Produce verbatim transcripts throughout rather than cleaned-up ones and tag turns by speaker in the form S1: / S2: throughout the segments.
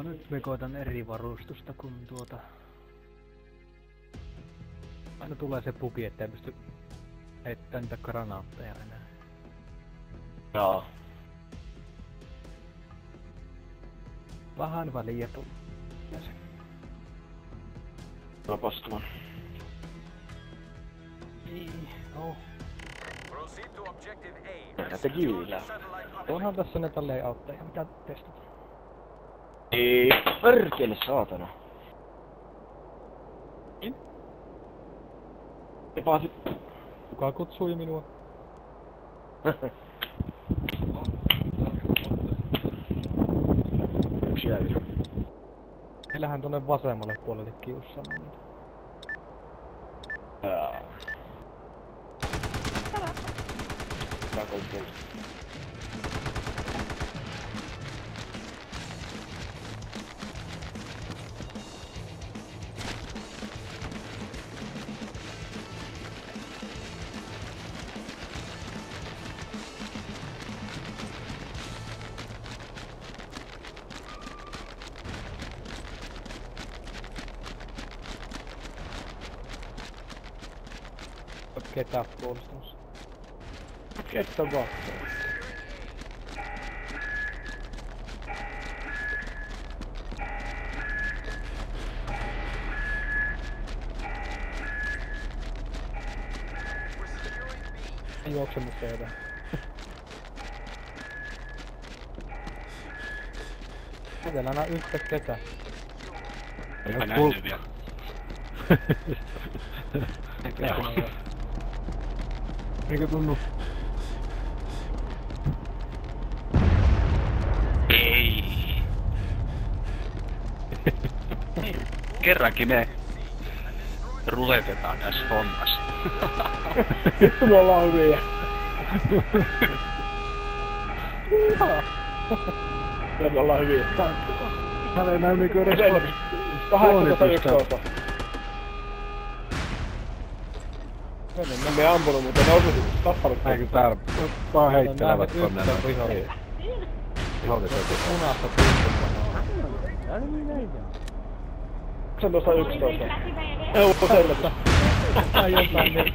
S1: Joo, nyt me koitan eri varustusta, kun tuota... Aina tulee se bugi, ettei pysty heittämään niitä granaatteja enää.
S2: Joo.
S1: Vähän väliä tulee se.
S2: Tuo paskaman.
S1: Niin, no.
S2: Mitä te kyylää?
S1: Onhan tässä näitä layoutteja, mitä testata.
S2: Ei, perkele saatana.
S1: In?
S2: Ei paasi.
S1: Kuka kutsui minua?
S2: Yksi jäi.
S1: Meillähän tonne vasemmalle puolelle kiussaamme niitä.
S2: Jaa. Tää on puolesta.
S1: Ketä puolustamassa?
S2: Kettä vaan.
S1: Ei juoksemassa jotain. Miten aina yhtä ketä?
S3: En mä nähnyt vielä.
S1: Eikö tunnu?
S3: Ei. Kerrankin me ruletetaan tässä hommassa.
S2: Vittu me ollaan hyviä. Me ollaan hyviä.
S1: Täällä ei näy niinku edes
S2: kahdeksantoista yksitoista. Me ei ampunut, mutta ne osu tappanut.
S1: Eikö täällä vaan heittelevät tonne noin viholliset? Viholliset punasta puhutaan.
S2: kahdeksantoista yksitoista. Joo, sellaista.
S1: Tai jotain niin.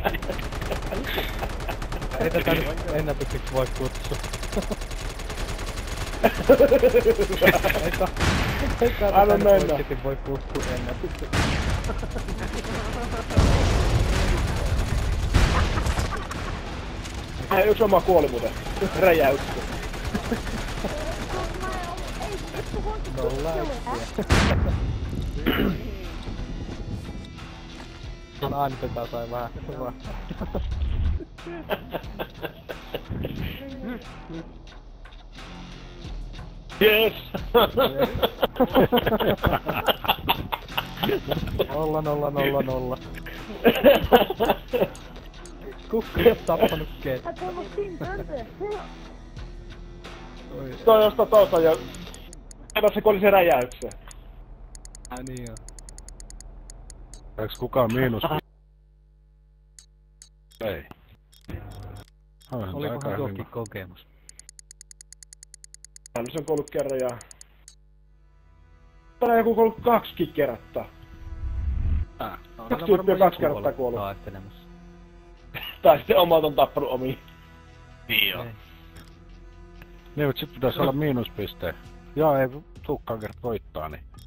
S1: Ei tätä nyt ennätykseksi voi kutsua. Ei tätä nyt oikeesti voi kutsua ennätykseksi.
S2: Hei, yksi oma kuoli muuten. Räjäytti.
S1: Nolla yksiä. Aina tätä sai vähän hyvää.
S2: Yes!
S1: Nolla, nolla, nolla, nolla. Kukka ei oo tappanut ketään.
S2: Toi josta tuossa ja... Kato se kuoli se räjäykseen.
S1: Ai niin joo.
S3: Eiks kukaan miinus? Ei.
S1: Olikohan tuokin kokemus?
S2: Hän on kuollut kerran ja... Täällä on joku kuollut kaksikin kertaa.
S1: Äh,
S2: Kaksi tyyppiä kaksi kertaa kuollut.
S1: Taittelemassa.
S2: Tai sitten omat on tappanut omiin.
S3: Niin joo. Niin, mut sit pitäis olla miinuspisteen. Joo, ei tukkaan kerta voittaa, niin